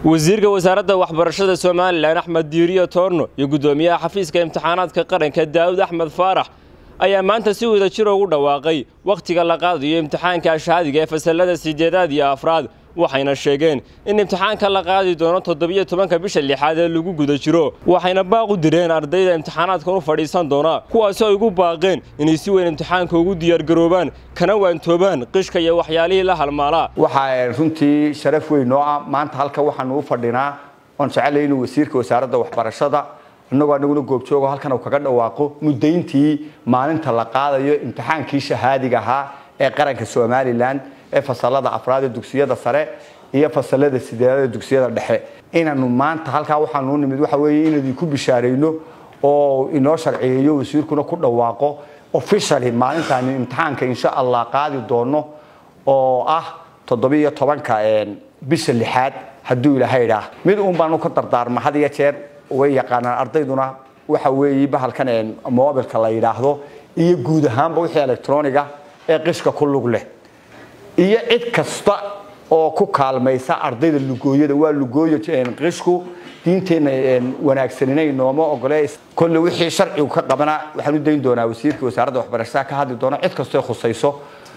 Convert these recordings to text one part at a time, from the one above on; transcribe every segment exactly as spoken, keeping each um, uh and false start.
wasiirka wasaaradda waxbarashada Soomaaliland Axmed Diiriyo Toorno iyo gudoomiyaha xafiiska imtixaanaadka qaranka Daawud Axmed Faarax ayaa maanta si wada jir ugu dhawaaqay waqtiga la qaadayo imtixaanka shahaadiga ee fasalada sideedaad iyo afraad waxayna sheegeen in imtixaanka la qaadi doono toddoba iyo tobanka bisha lixaad ee lagu guda jiro waxayna baaq u direen ardayda imtixaanaadka u fadhiisan doona kuwaas oo ugu baaqeen inay si weyn imtixaanka ugu diyaar garoobaan kana waantoobaan qishka iyo waxyaalihii la halmaala waxa runtii sharaf weyn oo ah maanta halka waxaan u fadhinaa on jecelahay inuu wasiirka wasaaradda waxbarashada annagoo anaguna goobjoogo halkan uu kaga dhawaaqo mudayntii maalinta la qaadayo imtixaankii shahaadiga ahaa ee qaranka Soomaaliland ee fasalada afraad ee dugsiyada sare iyo fasalada sideedaad ee dugsiyada dhexe inaanu maanta halka waxaan u nimid waxa weeye inaan ku bishaareyno oo inoo sharciyeeyo wasiirkuna ku dhawaaqo officially maalintan imtixaanka insha Allah qaadi doono oo ah toddoba iyo tobanka bisha lixaad haduu Ilaahay raa mid uun baan ka dardaarma had iyo jeer way yaqaanaan ardayduna waxa weeye bahalkan ee mobilka la yiraahdo iyo guud ahaanba wixii elektrooniga ee qishka ku lug leh iyo cid kasta oo ku kaalmaysa ardayda lugooyada waa lugooyo qishku diinteena wanaagsanina nooma ogolee kulli wixii sharcigu ka qabana waxaan u deyn doonaa wasiirka wasaaradda waxbarashada ka hadli doona cid kasta oo khusayso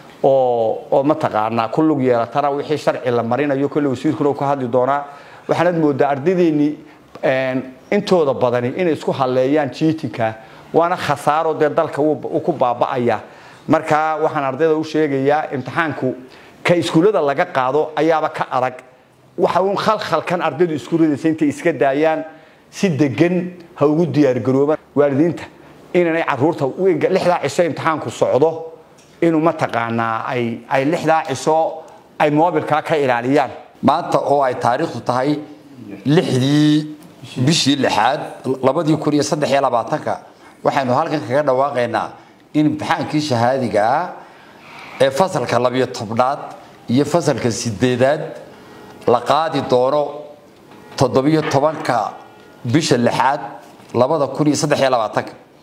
oo oo ma taqaana ku lug yeelatana wixii sharci la marinayo kulli wasiirkuna ka hadli doona waxaan moodaa ardaydeeni intooda badani inay isku haleeyaan cheatingka waana khasaaro de dalka uu ku baaba'aya marka waxaan ardayda u sheegayaa imtixaanku ka iskuulada laga qaado ayaaba ka adag waxa uu khalkhalkan ardaydu isku ridaysan inta iska daayaan si degan ha ugu diyaar garoobaan waalidiinta inay caruurta lixda cisho imtixaanku socdo inuu ma taqaanaa ay ay lixda cisho ay mobilka ka ilaaliyaan maanta oo ay taariikhdu tahay lixdii bishii lixaad labada kun iyo saddex iyo labaatan waxaanu halkan kaga dhawaaqaynaa in imtixaankii shahaadiga ah ee fasalka laba iyo tobnaad iyo fasalka sideedaad la qaadi doono toddoba iyo tobanka bisha lixaad labada kun iyo saddex iyo labaatan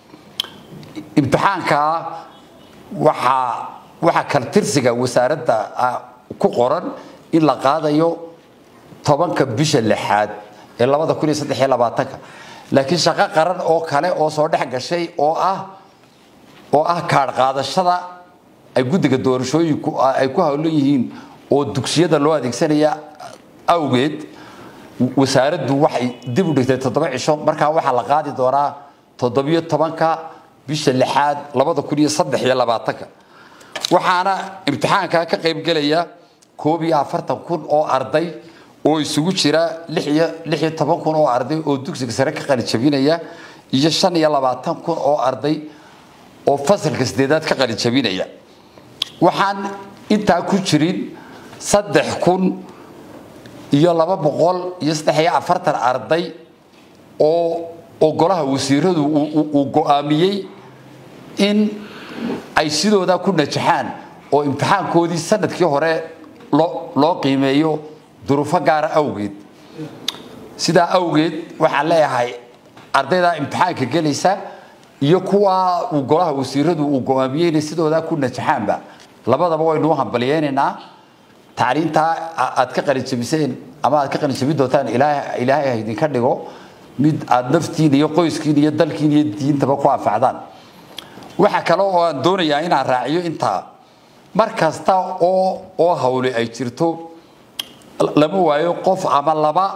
imtixaanka waxa waxa kaltirsiga wasaaradda ku qoran in la qaadayo tobanka bisha lixaad ee labada kun iyo saddex iyo labaatan laakiin shaqo qaran oo kale oo soo dhex gashay oo ah oo ah kaar qaadashada ay gudiga doorashooyinku ay ku hawlan yihiin oo dugsiyada loo adeegsanaya awgeed wasaaraddu waxay dib u dhigtay toddoba cisho marka waxa la qaadi doonaa toddoba iyo tobanka bisha lixaad labada kun iyo saddex iyo labaatan waxaana imtixaanka ka qayb galaya koob iyo afartan kun oo arday oo isugu jira lix iyo toban kun oo arday oo dugsiga sare ka qalin jabinaya iyo shan iyo labaatan kun oo arday oo fasalka sideedaad ka qalin jabinaya waxaan inta ku jirin saddex kun iyo laba boqol iyo saddex iyo afartan arday oo ogolaha wasiiradu uu go'aamiyay in ay sidooda ku najaxaan oo imtixaankoodii sanadkii hore loo qiimeeyo duruufo gaar ah awgeed sida awgeed waxaan leeyahay ardayda imtixaanka galaysa iyo kuwa uu golaha wasiiradu uu go'aamiyay sidooda ku najaxaanba labadaba way noo hambalyeynaa taariinta aad ka qalin jabiseen ama aad ka qalin jabin doontaan ilaahay ilaahay idin ka dhigo mid aad naftiin iyo qoyskiin iyo dalkiin iyo diintaba ku anfacdaan waxa kale oo aan doonayaa inaan raaciyo inta markasta oo oo hawle ay jirto lama waayo qof ama laba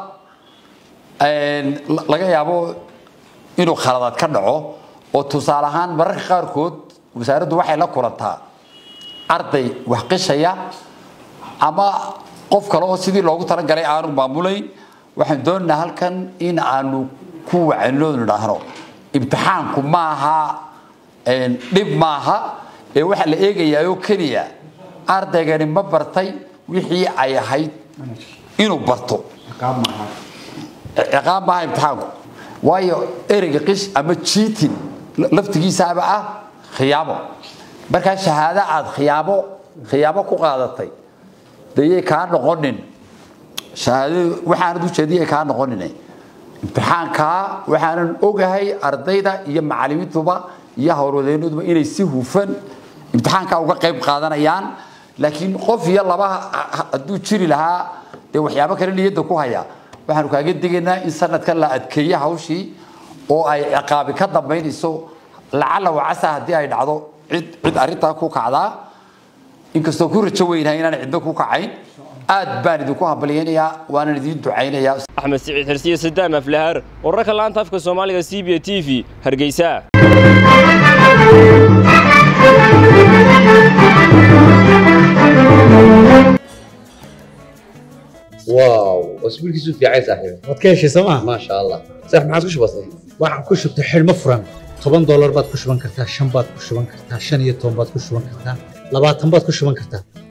een laga yaabo inuu khaladaad ka dhaco oo tusaale ahaan mararka qaarkood wasaaraddu waxay la kulantaa arday wax qishaya ama qof kale oo sidii loogu talagalay aanu maamulayn waxaan doonaynaa halkan in aanu ku wacno dhahno imtixaanku maaha een dhib maaha ee waxa la eegayaa oo kaliya ardaygani ma bartay wixii ay ahayd inuu barto ciqaab maaha imtixaanku waayo ereyga qish ama cheating laftigiisaaba ah khiyaamo marka shahaada aad khiyaamo khiyaamo ku qaadatay deeyay ka noqonin shahaado waxaan u jeediyay ka noqonin imtixaanka waxaan ogahay ardayda iyo macallimiintuba iyo hawlwadeenuduba inay si hufan imtixaanka uga qayb qaadanayaan laakiin qof iyo laba haduu jiri lahaa de waxyaabo kale niyada ku haya waxaanu kaaga digaynaa in sanadkan la adkeeyo hawshii oo ay ciqaabi ka dambeynayso lacala wacasa haddii ay dhacdo cid cid arrintaa ku kacdaa inkastoo ku rajo weynahay inaan cidna ku kacayn aad baan idinku hambaliyaynayaa waana idin ducaynayaa axmed siciid xirsiye sadaam aflahar wararka laanta afka Soomaaliga C B A T V Hargeysa واو اسبوع كيسو في عايز صاحبي wadkeeshi sama ما شاء الله صح ما عادش بسيط waxaan ku shubtay xilmo furan toban dollar baad ku shuban kartaa shan baad ku shuban kartaa shan iyo toban baad ku shuban kartaa labaatan baad ku shuban kartaa